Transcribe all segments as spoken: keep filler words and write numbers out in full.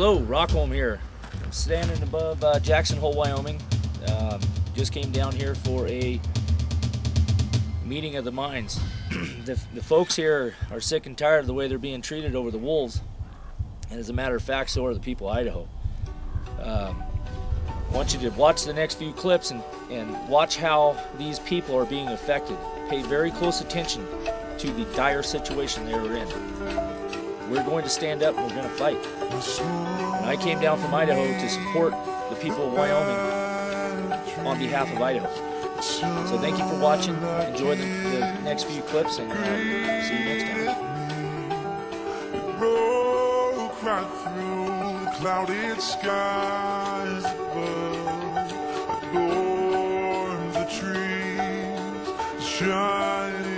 Hello, Rockholm here. I'm standing above uh, Jackson Hole, Wyoming. Um, just came down here for a meeting of the minds. the, the folks here are sick and tired of the way they're being treated over the wolves, and as a matter of fact, so are the people of Idaho. Um, I want you to watch the next few clips and, and watch how these people are being affected. Pay very close attention to the dire situation they were in. We're going to stand up and we're going to fight. And I came down from Idaho to support the people of Wyoming on behalf of Idaho. So thank you for watching. Enjoy the, the next few clips, and uh, see you next time. Broke right through the clouded skies above, adorns the trees, shining.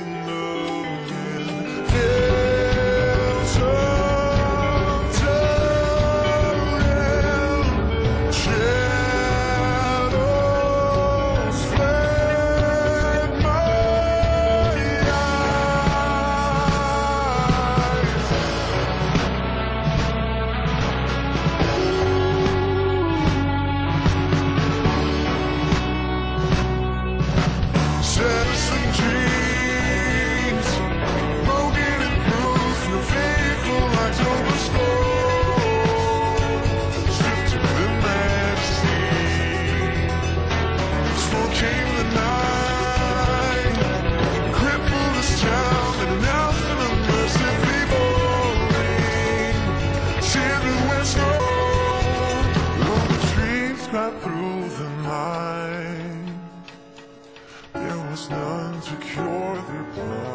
Through the night, there was none to cure their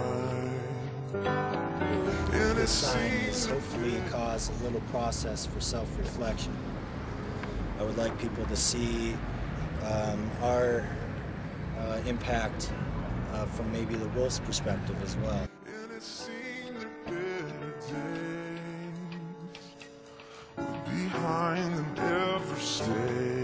blight. This sign is hopefully cause a little process for self-reflection. I would like people to see um, our uh, impact uh, from maybe the wolf's perspective as well. And it seemed that better days would behind them ever stay.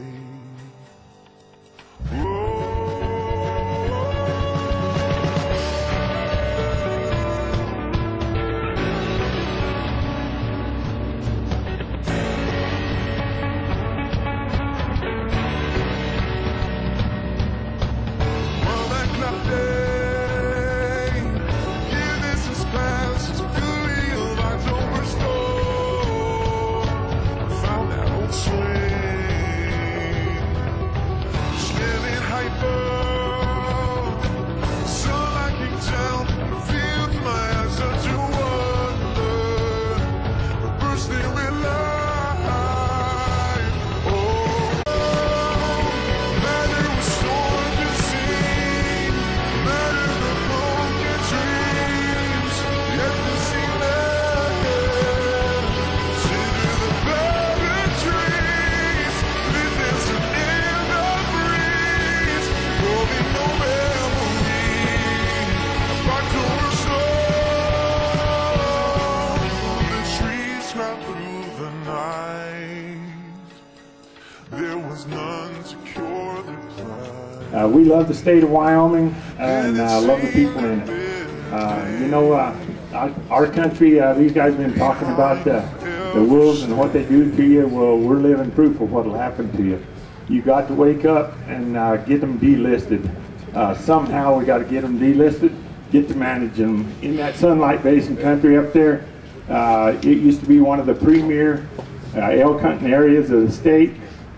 Uh, we love the state of Wyoming and uh, love the people in it. Uh, you know, uh, our country, uh, these guys have been talking about uh, the wolves and what they do to you. Well, we're living proof of what will happen to you. You got to wake up and uh, get them delisted. Uh, somehow we got to get them delisted, get to manage them. In that Sunlight Basin country up there, uh, it used to be one of the premier uh, elk hunting areas of the state.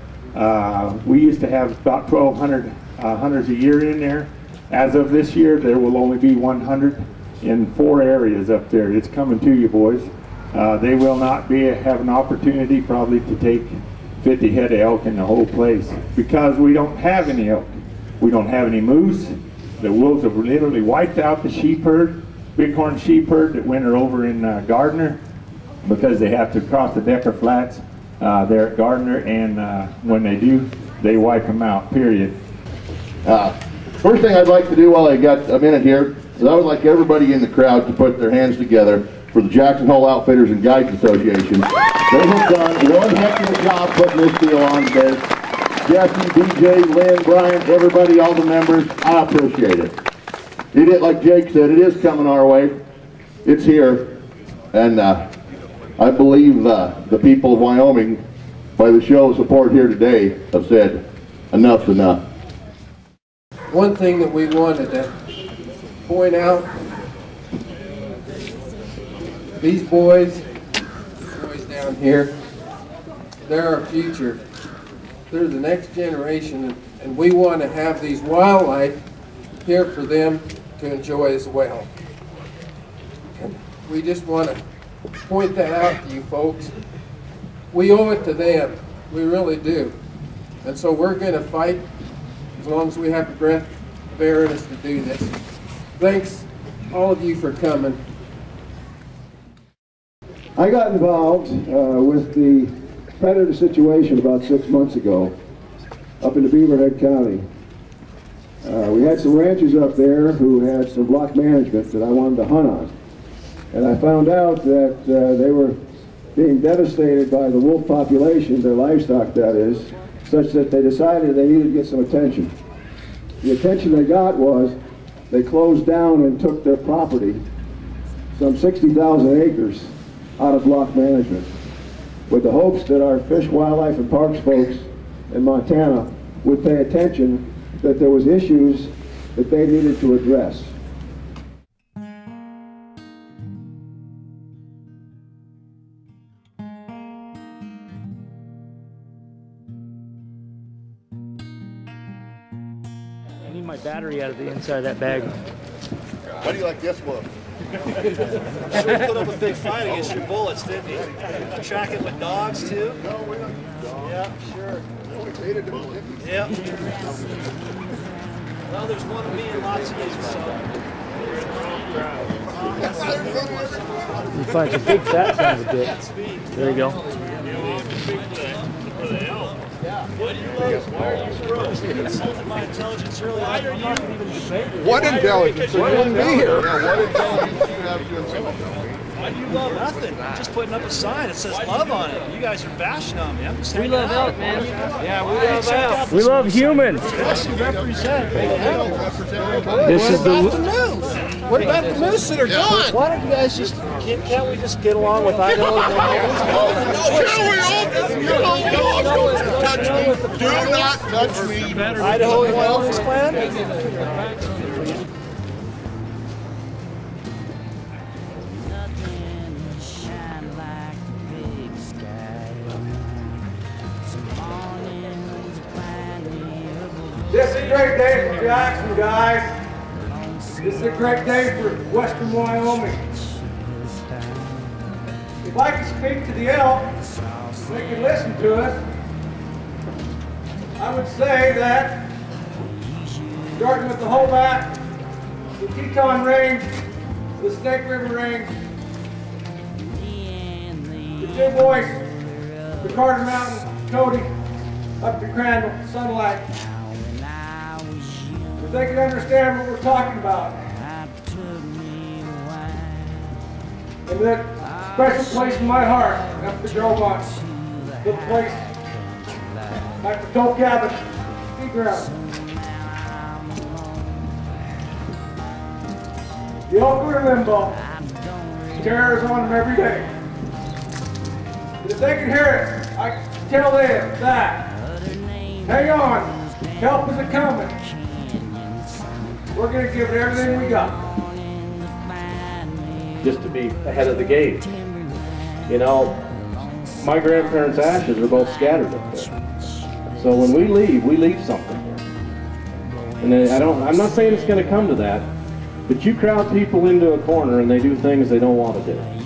Uh, we used to have about twelve hundred uh, hunters a year in there. As of this year, there will only be one hundred in four areas up there. It's coming to you, boys. Uh, they will not be have an opportunity probably to take fifty head of elk in the whole place because we don't have any elk. We don't have any moose. The wolves have literally wiped out the sheep herd, bighorn sheep herd that winter over in uh, Gardner because they have to cross the Decker Flats uh, there at Gardner, and uh, when they do, they wipe them out, period. Uh, first thing I'd like to do while I got a minute here is I would like everybody in the crowd to put their hands together for the Jackson Hole Outfitters and Guides Association. They have done one heck of a job putting this deal on today. Jesse, D J, Lynn, Brian, everybody, all the members, I appreciate it. It is, like Jake said, it is coming our way. It's here. And uh, I believe uh, the people of Wyoming, by the show of support here today, have said enough's enough. One thing that we wanted to point out, these boys, boys down here, they're our future. They're the next generation, and we want to have these wildlife here for them to enjoy as well. And we just want to point that out to you folks. We owe it to them. We really do. And so we're going to fight as long as we have the breath of air in us to do this. Thanks, all of you, for coming. I got involved uh, with the predator situation about six months ago up in the Beaverhead County. Uh, we had some ranchers up there who had some block management that I wanted to hunt on. And I found out that uh, they were being devastated by the wolf population, their livestock that is, such that they decided they needed to get some attention. The attention they got was they closed down and took their property, some sixty thousand acres, out of block management, with the hopes that our Fish, Wildlife, and Parks folks in Montana would pay attention, that there was issues that they needed to address. I need my battery out of the inside of that bag. How do you like this one? Sure put up a big fight against your bullets, didn't he? Track it with dogs too? No, we're not dogs. Yeah, sure. We hated them. Yep. Well, there's one of me and lots of you, so. You find a big fat son of a bitch. There you go. Why are you so roast? You insulted my intelligence earlier. Why are you? What intelligence? You wouldn't be here. Yeah, what intelligence do you have to insult me? Why do you love nothing? I'm just putting up a sign that says love on it. You guys are bashing on me. I'm just We love elk, man. Yeah, we love elk. We love humans. Yes, you represent. This is What about the. the moose? What about the moose that are gone? Why don't you guys just, can't, can't we just get along with Idaho? Touch me. Do not touch me. Idaho and Wyoming's plan? This is a great day for Jackson, guys. This is a great day for Western Wyoming. If I could speak to the elk, they can listen to us. I would say that, starting with the Hoback, the Teton Range, the Snake River Range, the Dubois, the Carter Mountain, Cody, up to Crandall, Sunlight. If they can understand what we're talking about. And that special place in my heart, up to Drobot, little place, like the Toe Cabin, ski ground. The elk are in limbo. Terror is on them every day. But if they can hear it, I can tell them that. Hang on, help is a-coming. We're going to give it everything we got. Just to be ahead of the game. You know, my grandparents' ashes are both scattered up there. So when we leave, we leave something here. And I don't, I'm not saying it's going to come to that, but you crowd people into a corner and they do things they don't want to do.